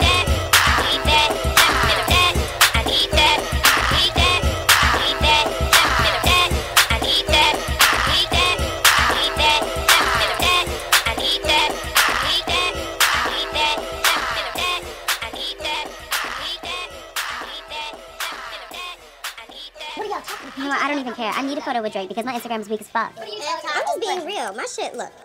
that. I need that. Let me feel that. I need that. I need that. I need that. Let me feel that. I need that. I need that. I need that. Let me feel that. I need that. I need that. I need that. Let me feel that. I need that. I need that. I need that. Let me feel that. I need that. What are y'all talking about? You know what? I don't even care. I need a photo with Drake because my Instagram is weak as fuck. I'm just being real. My shit, look.